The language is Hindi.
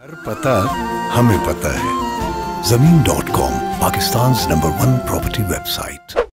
पता हमें पता है। Zameen.com, Pakistan's #1 property website।